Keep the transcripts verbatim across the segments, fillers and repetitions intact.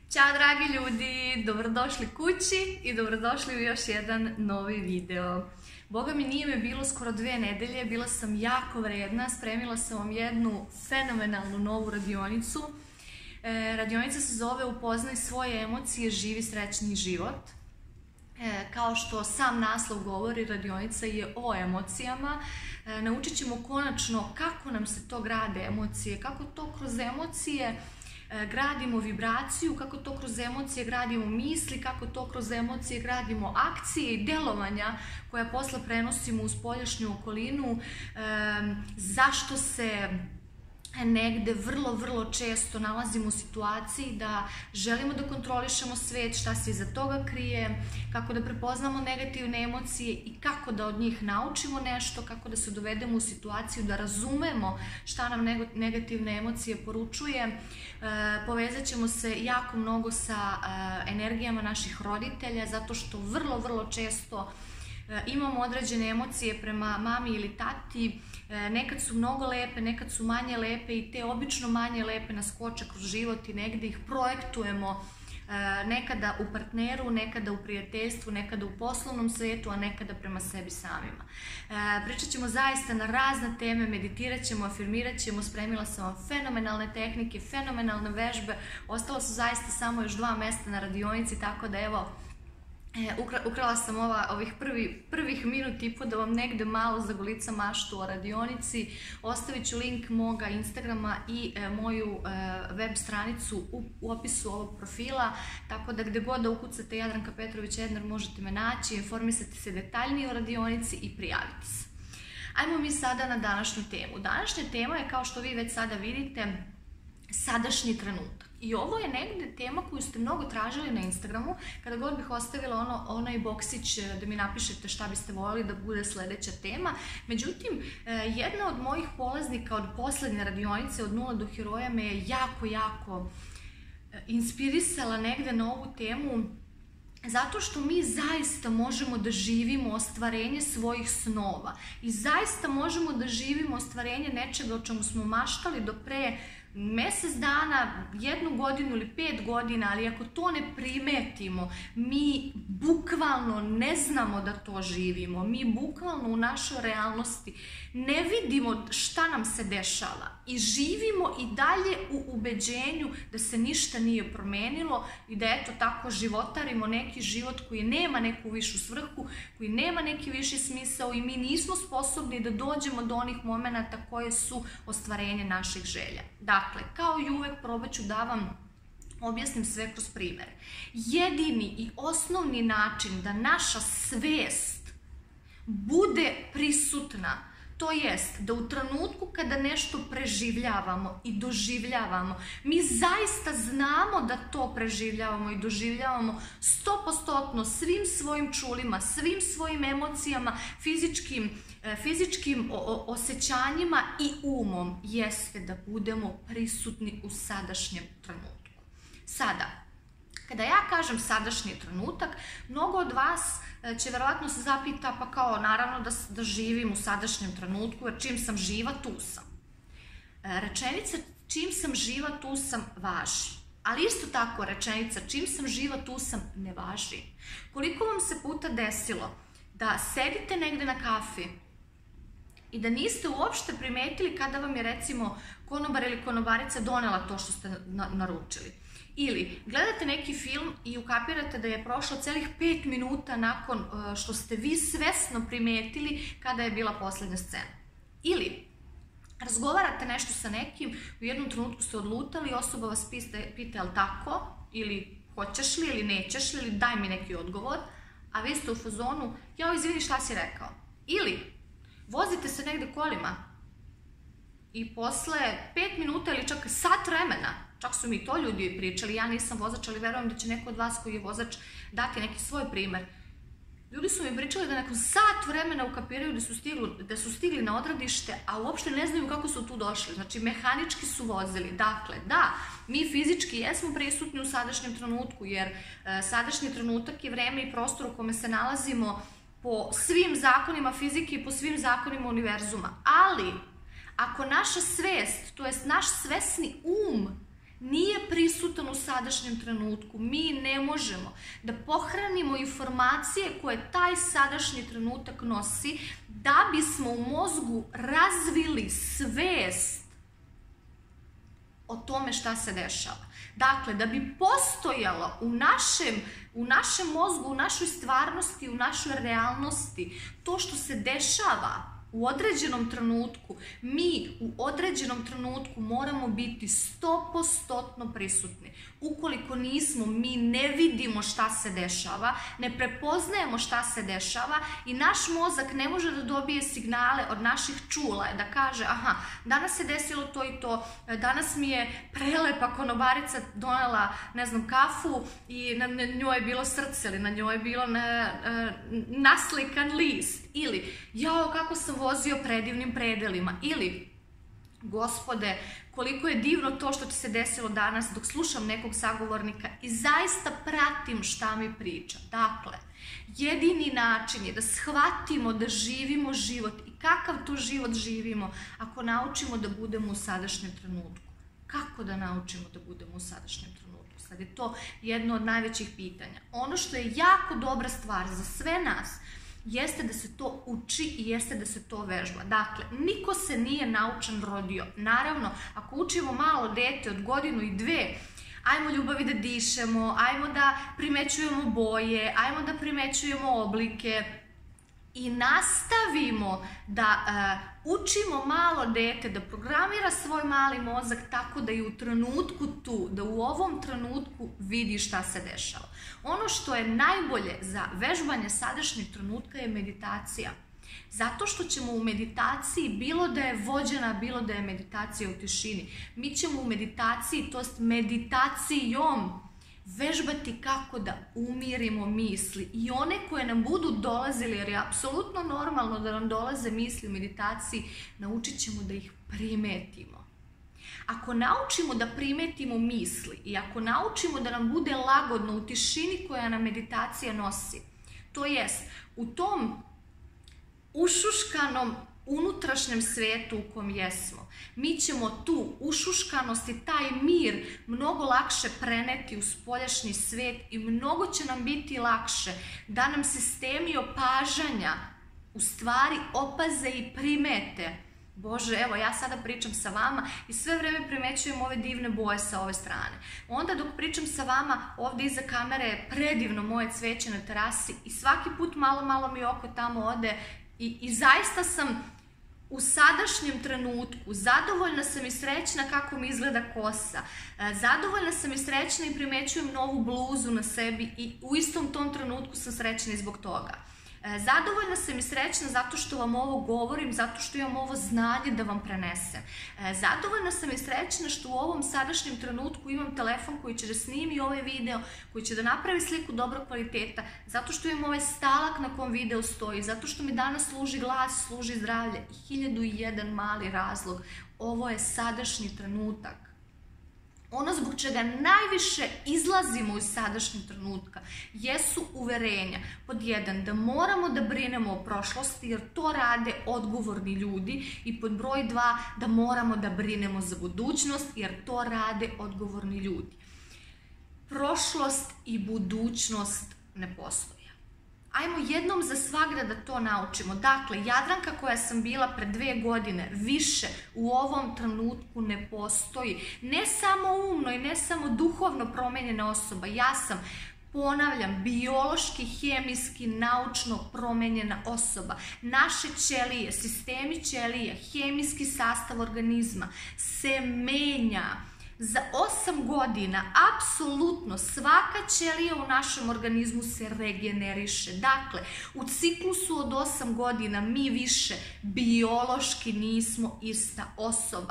Ćao dragi ljudi, dobrodošli kući i dobrodošli u još jedan novi video. Boga mi nije me bilo skoro dve nedelje, bila sam jako vredna, spremila sam vam jednu fenomenalnu novu radionicu. E, radionica se zove Upoznaj svoje emocije, živi srećni život. E, kao što sam naslov govori, radionica je o emocijama. E, naučit ćemo konačno kako nam se to grade emocije, kako to kroz emocije gradimo vibraciju, kako to kroz emocije gradimo misli, kako to kroz emocije gradimo akcije i delovanja koja posle prenosimo u spoljašnju okolinu, zašto se negde vrlo, vrlo često nalazimo u situaciji da želimo da kontrolišemo svet, šta se iza toga krije, kako da prepoznamo negativne emocije i kako da od njih naučimo nešto, kako da se dovedemo u situaciju da razumemo šta nam negativne emocije poručuje. Povezat ćemo se jako mnogo sa energijama naših roditelja, zato što vrlo, vrlo često imamo određene emocije prema mami ili tati, nekad su mnogo lepe, nekad su manje lepe i te obično manje lepe nas koče kroz život i negde ih projektujemo nekada u partneru, nekada u prijateljstvu, nekada u poslovnom svetu, a nekada prema sebi samima. Pričat ćemo zaista na razne teme, meditirat ćemo, afirmirat ćemo, spremila sam vam fenomenalne tehnike, fenomenalne vežbe, ostalo su zaista samo još dva mesta na radionici, tako da evo, ukrala sam ova, ovih prvi, prvih minut i po da vam negde malo zagolicam maštu o radionici. Ostavit ću link moga Instagrama i e, moju e, web stranicu u, u opisu ovog profila, tako da gde god da ukucate Jadranka Petrović Edner možete me naći, informisati se detaljnije o radionici i prijaviti se. Ajmo mi sada na današnju temu. Današnja tema je, kao što vi već sada vidite, sadašnji trenutak. I ovo je negde tema koju ste mnogo tražili na Instagramu, kada god bih ostavila ono, onaj boksić da mi napišete šta biste voljeli da bude sledeća tema. Međutim, jedna od mojih polaznika od poslednje radionice od nula do heroja me je jako, jako inspirisala negde na ovu temu, zato što mi zaista možemo da živimo ostvarenje svojih snova i zaista možemo da živimo ostvarenje nečega o čemu smo maštali do pre mesec dana, jednu godinu ili pet godina, ali ako to ne primetimo, mi bukvalno ne znamo da to živimo, mi bukvalno u našoj realnosti ne vidimo šta nam se dešava i živimo i dalje u ubeđenju da se ništa nije promenilo i da eto tako životarimo neki život koji nema neku višu svrhu, koji nema neki viši smisao i mi nismo sposobni da dođemo do onih momenata koje su ostvarenje naših želja. Dakle, kao i uvek probat ću da vam objasnim sve kroz primere. Jedini i osnovni način da naša svest bude prisutna, to jest da u trenutku kada nešto preživljavamo i doživljavamo, mi zaista znamo da to preživljavamo i doživljavamo sto posto svim svojim čulima, svim svojim emocijama, fizičkim, fizičkim osjećanjima i umom, jeste da budemo prisutni u sadašnjem trenutku. Sada, kada ja kažem sadašnji trenutak, mnogo od vas će verovatno se zapita, pa kao naravno da, da živim u sadašnjem trenutku, jer čim sam živa, tu sam. Rečenica čim sam živa, tu sam važi. Ali isto tako rečenica čim sam živa, tu sam ne važi. Koliko vam se puta desilo da sedite negde na kafi i da niste uopšte primetili kada vam je recimo konobar ili konobarica donela to što ste na, naručili? Ili gledate neki film i ukapirate da je prošlo celih pet minuta nakon što ste vi svesno primetili kada je bila poslednja scena. Ili razgovarate nešto sa nekim, u jednom trenutku ste odlutali, osoba vas pita, pita jel tako, ili hoćeš li, ili nećeš li, ili daj mi neki odgovor, a vi ste u fazonu, jao izvini šta si rekao. Ili vozite se negde kolima i posle pet minuta ili čak sat vremena, čak su mi to ljudi pričali, ja nisam vozač, ali verujem da će neko od vas koji je vozač dati neki svoj primer. Ljudi su mi pričali da nakon sat vremena ukapiraju da su, stigli, da su stigli na odredište, a uopšte ne znaju kako su tu došli. Znači, mehanički su vozili. Dakle, da, mi fizički jesmo prisutni u sadašnjem trenutku, jer e, sadašnji trenutak je vreme i prostor u kome se nalazimo po svim zakonima fizike i po svim zakonima univerzuma. Ali, ako naša svest, to jest naš svesni um, nije prisutan u sadašnjem trenutku. Mi ne možemo da pohranimo informacije koje taj sadašnji trenutak nosi da bismo u mozgu razvili svest o tome šta se dešava. Dakle, da bi postojalo u našem, u našem mozgu, u našoj stvarnosti, u našoj realnosti to što se dešava u određenom trenutku, mi u određenom trenutku moramo biti sto posto prisutni. Ukoliko nismo, mi ne vidimo šta se dešava, ne prepoznajemo šta se dešava i naš mozak ne može da dobije signale od naših čula, da kaže aha, danas se desilo to i to, danas mi je prelepa konobarica donela, ne znam, kafu i na njoj je bilo srce ili na njoj je bilo na, naslikan list ili jao kako sam vozio predivnim predelima ili Gospode, koliko je divno to što ti se desilo danas dok slušam nekog sagovornika i zaista pratim šta mi priča. Dakle, jedini način je da shvatimo da živimo život i kakav to život živimo ako naučimo da budemo u sadašnjem trenutku. Kako da naučimo da budemo u sadašnjem trenutku? Sad je to jedno od najvećih pitanja. Ono što je jako dobra stvar za sve nas jeste da se to uči i jeste da se to vežba. Dakle, niko se nije naučen rodio. Naravno, ako učimo malo dete od godinu i dve, ajmo ljubavi da dišemo, ajmo da primećujemo boje, ajmo da primećujemo oblike i nastavimo da uh, učimo malo dete da programira svoj mali mozak tako da je u trenutku tu, da u ovom trenutku vidi šta se dešava. Ono što je najbolje za vežbanje sadašnjeg trenutka je meditacija. Zato što ćemo u meditaciji, bilo da je vođena, bilo da je meditacija u tišini, mi ćemo u meditaciji, to jest meditacijom, vežbati kako da umirimo misli i one koje nam budu dolazili, jer je apsolutno normalno da nam dolaze misli u meditaciji, naučit ćemo da ih primetimo. Ako naučimo da primetimo misli i ako naučimo da nam bude lagodno u tišini koja nam meditacija nosi, to jest u tom ušuškanom unutrašnjem svetu u kom jesmo, mi ćemo tu ušuškanost i taj mir mnogo lakše preneti u spoljašnji svet i mnogo će nam biti lakše da nam sistemi opažanja u stvari opaze i primete. Bože, evo ja sada pričam sa vama i sve vreme primećujem ove divne boje sa ove strane. Onda dok pričam sa vama, ovdje iza kamere je predivno moje cveće na terasi i svaki put malo malo mi oko tamo ode i, i zaista sam u sadašnjem trenutku, zadovoljna sam i srećna kako mi izgleda kosa, zadovoljna sam i srećna i primećujem novu bluzu na sebi i u istom tom trenutku sam srećna i zbog toga. Zadovoljna sam i srećna zato što vam ovo govorim, zato što imam ovo znanje da vam prenesem. Zadovoljna sam i srećna što u ovom sadašnjem trenutku imam telefon koji će da snimi ovaj video, koji će da napravi sliku dobrog kvaliteta, zato što imam ovaj stalak na kom video stoji, zato što mi danas služi glas, služi zdravlje i hiljadu i jedan mali razlog. Ovo je sadašnji trenutak. Ono zbog čega najviše izlazimo iz sadašnjeg trenutka jesu uverenja. Pod jedan, da moramo da brinemo o prošlosti jer to rade odgovorni ljudi i pod broj dva, da moramo da brinemo za budućnost jer to rade odgovorni ljudi. Prošlost i budućnost ne postoje. Ajmo jednom za svagda da to naučimo. Dakle, Jadranka koja sam bila pred dve godine više u ovom trenutku ne postoji. Ne samo umno i ne samo duhovno promenjena osoba. Ja sam, ponavljam, biološki, hemijski, naučno promenjena osoba. Naše ćelije, sistemi ćelija, hemijski sastav organizma se menja. Za osam godina apsolutno svaka ćelija u našem organizmu se regeneriše. Dakle, u ciklusu od osam godina mi više biološki nismo ista osoba.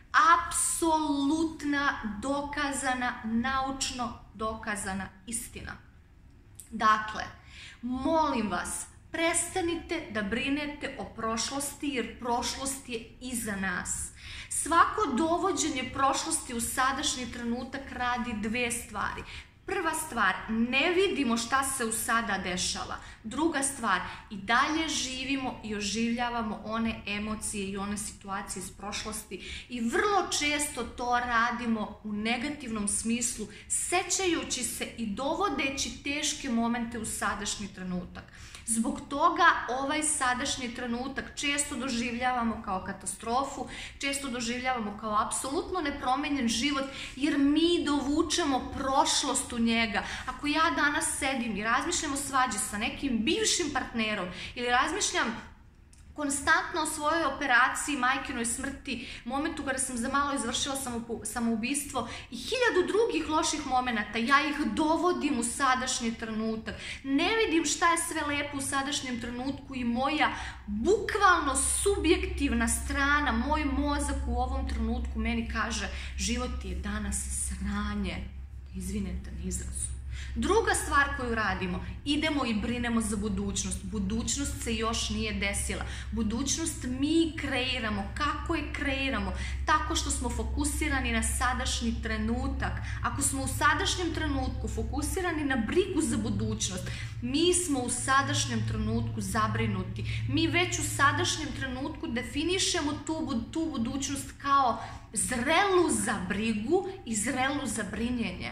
Apsolutna, dokazana, naučno dokazana istina. Dakle, molim vas, prestanite da brinete o prošlosti jer prošlost je iza nas. Svako dovođenje prošlosti u sadašnji trenutak radi dve stvari. Prva stvar, ne vidimo šta se u sada dešava. Druga stvar, i dalje živimo i oživljavamo one emocije i one situacije iz prošlosti i vrlo često to radimo u negativnom smislu, sećajući se i dovodeći teške momente u sadašnji trenutak. Zbog toga ovaj sadašnji trenutak često doživljavamo kao katastrofu, često doživljavamo kao apsolutno nepromenjen život, jer mi dovučemo prošlost u njega. Ako ja danas sedim i razmišljam o svađi sa nekim bivšim partnerom ili razmišljam konstantno o svojoj operaciji, majkinoj smrti, momentu kada sam za malo izvršila samoubistvo i hiljadu drugih loših momenata, ja ih dovodim u sadašnji trenutak. Ne vidim šta je sve lepo u sadašnjem trenutku i moja bukvalno subjektivna strana, moj mozak u ovom trenutku meni kaže život je danas sranje. Izvinite na izrazu. Druga stvar koju radimo, idemo i brinemo za budućnost. Budućnost se još nije desila. Budućnost mi kreiramo. Kako je kreiramo? Tako što smo fokusirani na sadašnji trenutak. Ako smo u sadašnjem trenutku fokusirani na brigu za budućnost, mi smo u sadašnjem trenutku zabrinuti. Mi već u sadašnjem trenutku definišemo tu, tu budućnost kao zrelu za brigu i zrelu za brinjenje.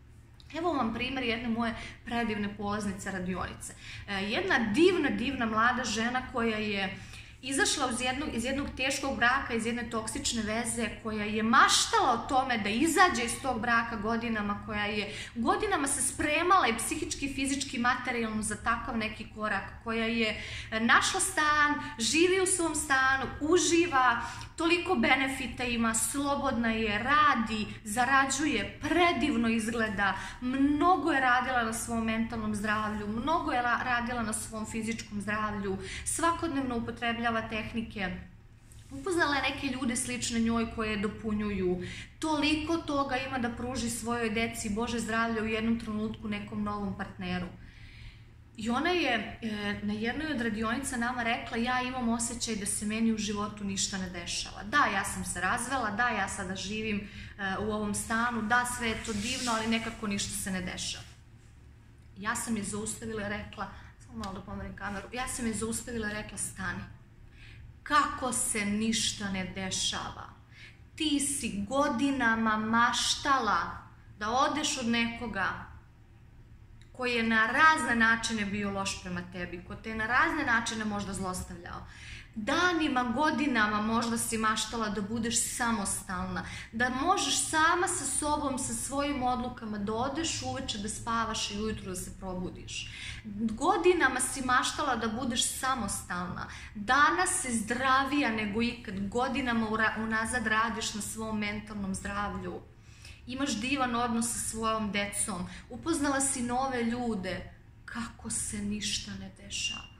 Evo vam primjer jedne moje predivne polaznice radionice. Jedna divna, divna mlada žena koja je izašla iz jednog, iz jednog teškog braka, iz jedne toksične veze, koja je maštala o tome da izađe iz tog braka godinama, koja je godinama se spremala i psihički, fizički, materijalno za takav neki korak, koja je našla stan, živi u svom stanu, uživa, toliko benefita ima, slobodna je, radi, zarađuje, predivno izgleda, mnogo je radila na svom mentalnom zdravlju, mnogo je radila na svom fizičkom zdravlju, svakodnevno upotrebljava tehnike, upoznala je neke ljude slične njoj koje je dopunjuju, toliko toga ima da pruži svojoj deci Bože zdravlje u jednom trenutku nekom novom partneru. I ona je e, na jednoj od radionica nama rekla, ja imam osjećaj da se meni u životu ništa ne dešava. Da, ja sam se razvela, da, ja sada živim e, u ovom stanu, da, sve je to divno, ali nekako ništa se ne dešava. Ja sam je zaustavila i rekla, samo malo da pomerim kameru, ja sam je zaustavila i rekla, stani. Kako se ništa ne dešava? Ti si godinama maštala da odeš od nekoga koji je na razne načine bio loš prema tebi, ko te je na razne načine možda zlostavljao. Danima, godinama možda si maštala da budeš samostalna, da možeš sama sa sobom, sa svojim odlukama da odeš uveče da spavaš i ujutru da se probudiš. Godinama si maštala da budeš samostalna. Danas si zdravija nego ikad. Godinama unazad radiš na svom mentalnom zdravlju. Imaš divan odnos sa svojom decom, upoznala si nove ljude, kako se ništa ne dešava.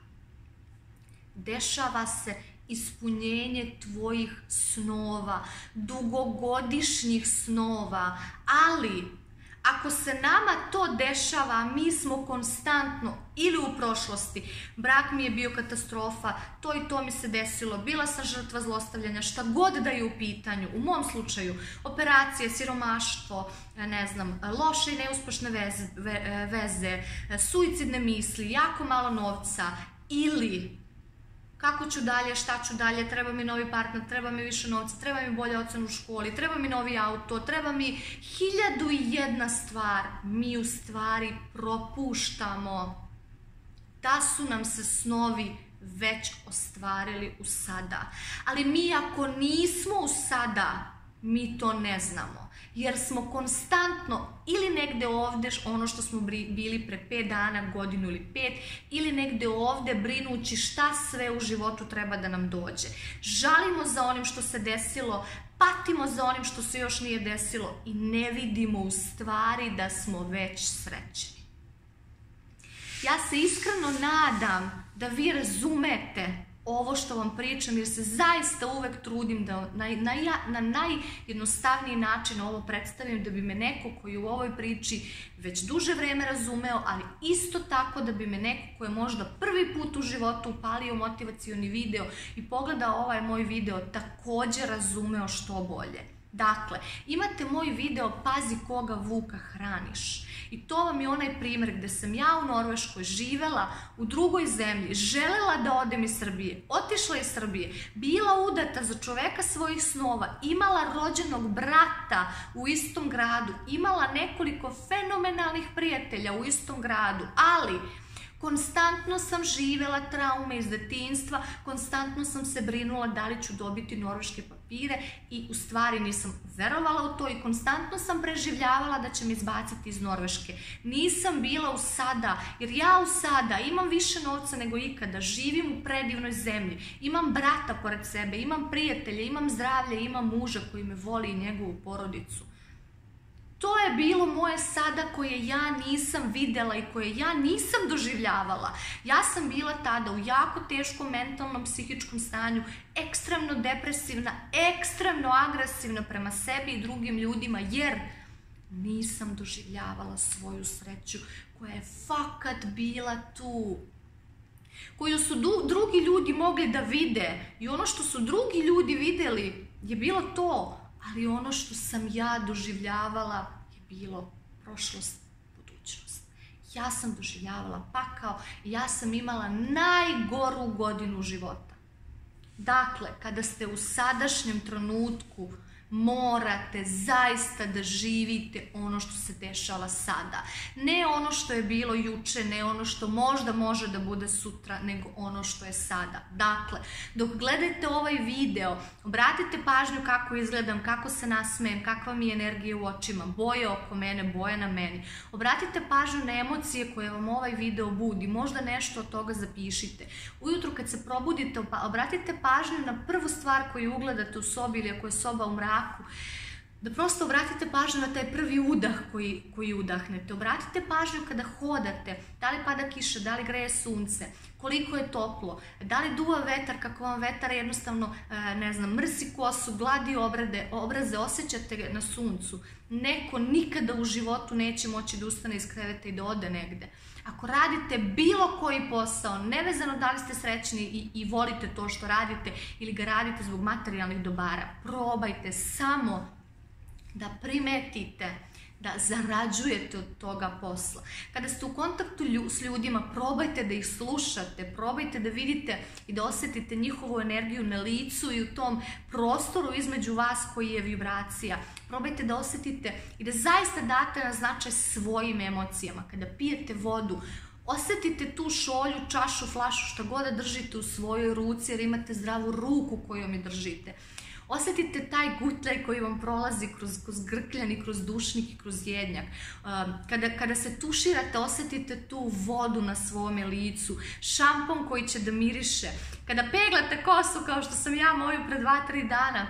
Dešava se ispunjenje tvojih snova, dugogodišnjih snova, ali ako se nama to dešava, mi smo konstantno ili u prošlosti, brak mi je bio katastrofa, to i to mi se desilo, bila sam žrtva zlostavljanja, šta god da je u pitanju, u mom slučaju, operacije, siromaštvo, ne znam, loše i neuspešne veze, veze, suicidne misli, jako malo novca, ili kako ću dalje, šta ću dalje, treba mi novi partner, treba mi više novca, treba mi bolja ocena u školi, treba mi novi auto, treba mi hiljadu i jedna stvar. Mi u stvari propuštamo da su nam se snovi već ostvarili u sada. Ali mi ako nismo u sada, mi to ne znamo. Jer smo konstantno ili negde ovde, ono što smo bili pre pet dana, godinu ili pet, ili negde ovde brinući šta sve u životu treba da nam dođe. Žalimo za onim što se desilo, patimo za onim što se još nije desilo i ne vidimo u stvari da smo već srećni. Ja se iskreno nadam da vi razumete ovo što vam pričam, jer se zaista uvek trudim da na, na, na najjednostavniji način ovo predstavim, da bi me neko koji u ovoj priči već duže vreme razumeo, ali isto tako da bi me neko koji je možda prvi put u životu upalio motivacioni video i pogledao ovaj moj video takođe razumeo što bolje. Dakle, imate moj video Pazi koga vuka hraniš. I to vam je onaj primjer gdje sam ja u Norveškoj živela u drugoj zemlji, želela da odem iz Srbije, otišla iz Srbije, bila udata za čoveka svojih snova, imala rođenog brata u istom gradu, imala nekoliko fenomenalnih prijatelja u istom gradu, ali konstantno sam živjela traume iz detinjstva, konstantno sam se brinula da li ću dobiti norveške papire i u stvari nisam verovala u to i konstantno sam preživljavala da će me izbaciti iz Norveške. Nisam bila u sada, jer ja u sada imam više novca nego ikada, živim u predivnoj zemlji, imam brata pored sebe, imam prijatelje, imam zdravlje, imam muža koji me voli i njegovu porodicu. To je bilo moje sada koje ja nisam videla i koje ja nisam doživljavala. Ja sam bila tada u jako teškom mentalnom, psihičkom stanju, ekstremno depresivna, ekstremno agresivna prema sebi i drugim ljudima, jer nisam doživljavala svoju sreću koja je fakat bila tu. Koju su drugi ljudi mogli da vide i ono što su drugi ljudi vidjeli je bilo to. Ali ono što sam ja doživljavala je bilo prošlost, budućnost. Ja sam doživljavala pakao i ja sam imala najgoru godinu života. Dakle, kada ste u sadašnjem trenutku, morate zaista da živite ono što se dešava sada. Ne ono što je bilo juče, ne ono što možda može da bude sutra, nego ono što je sada. Dakle, dok gledate ovaj video, obratite pažnju kako izgledam, kako se nasmejem, kakva mi je energija u očima, boje oko mene, boje na meni. Obratite pažnju na emocije koje vam ovaj video budi, možda nešto od toga zapišite. Ujutru kad se probudite, obratite pažnju na prvu stvar koju ugledate u sobi ili ako je soba u mraku, da prosto obratite pažnju na taj prvi udah koji, koji udahnete. Obratite pažnju kada hodate, da li pada kiša, da li greje sunce, koliko je toplo, da li duva vetar, kako vam vetar jednostavno, ne znam, mrsi kosu, gladi obrade, obraze, osjećate na suncu. Neko nikada u životu neće moći da ustane iz kreveta i da ode negde. Ako radite bilo koji posao, nevezano da li ste srećni i, i volite to što radite ili ga radite zbog materijalnih dobara, probajte samo da primetite da zarađujete od toga posla. Kada ste u kontaktu s ljudima, probajte da ih slušate, probajte da vidite i da osjetite njihovu energiju na licu i u tom prostoru između vas koji je vibracija. Probajte da osjetite i da zaista date na značaj svojim emocijama. Kada pijete vodu, osjetite tu šolju, čašu, flašu, šta god da držite u svojoj ruci jer imate zdravu ruku kojom je držite. Osjetite taj gutljaj koji vam prolazi kroz, kroz grkljan i kroz dušnik i kroz jednjak. Kada, kada se tuširate, osjetite tu vodu na svome licu, šampon koji će da miriše. Kada peglate kosu kao što sam ja moju pre dva tri dana,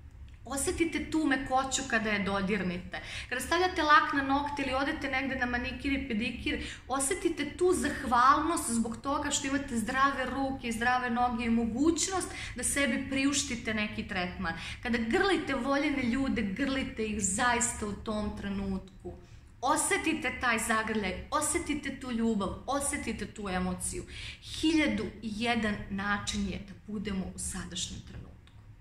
osjetite tu mekoću kada je dodirnite. Kada stavljate lak na nokte ili odete negde na manikir i pedikir, osjetite tu zahvalnost zbog toga što imate zdrave ruke i zdrave noge i mogućnost da sebi priuštite neki tretman. Kada grlite voljene ljude, grlite ih zaista u tom trenutku. Osjetite taj zagrljaj, osjetite tu ljubav, osjetite tu emociju. Hiljadu i jedan način je da budemo u sadašnjem trenutku.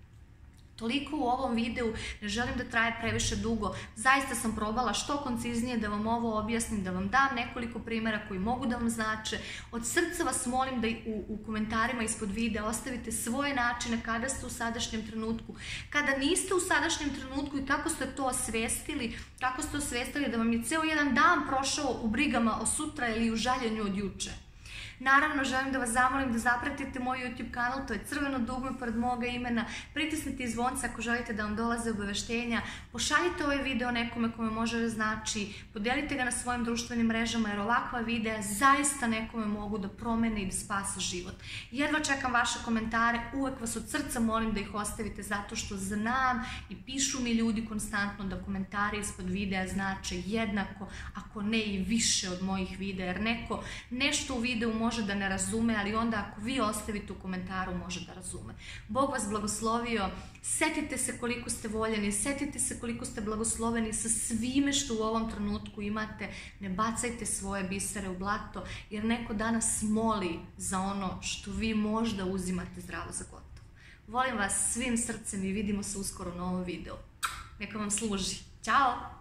Toliko u ovom videu, ne želim da traje previše dugo, zaista sam probala što konciznije da vam ovo objasnim, da vam dam nekoliko primjera koji mogu da vam znače. Od srca vas molim da u, u komentarima ispod videa ostavite svoje načine kada ste u sadašnjem trenutku, kada niste u sadašnjem trenutku i kako ste to osvestili, kako ste osvestili da vam je ceo jedan dan prošao u brigama o sutra ili u žaljenju od juče. Naravno, želim da vas zamolim da zapratite moj YouTube kanal, to je crveno dugme pored moga imena, pritisnite zvonce ako želite da vam dolaze obaveštenja, pošaljite ovaj video nekome kome može da znači, podelite ga na svojim društvenim mrežama jer ovakva videa zaista nekome mogu da promene i da spase život. Jedva čekam vaše komentare, uvek vas od srca molim da ih ostavite zato što znam i pišu mi ljudi konstantno da komentari ispod videa znače jednako, ako ne i više od mojih videa, jer neko nešto u videu može može da ne razume, ali onda ako vi ostavite u komentaru može da razume. Bog vas blagoslovio, setite se koliko ste voljeni, setite se koliko ste blagosloveni sa svime što u ovom trenutku imate, ne bacajte svoje bisere u blato, jer neko danas moli za ono što vi možda uzimate zdravo za gotovo. Volim vas svim srcem i vidimo se uskoro u novom videu. Neka vam služi. Ćao!